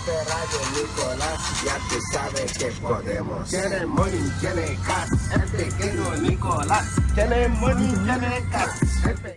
Rayo Nicolás, ya tú sabes que podemos. Tiene money, tiene cash, el pequeño Nicolás. Tiene money, tiene cash.